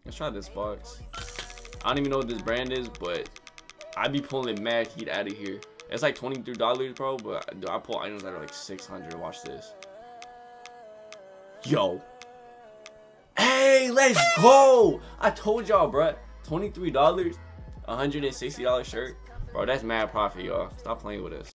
Let's try this box. I don't even know what this brand is, but I be pulling mad heat out of here. It's like $23, bro, but I pull items that are like 600. Watch this. Yo. Hey, let's go. I told y'all, bro. $23, $160 shirt. Bro, that's mad profit, y'all. Stop playing with us.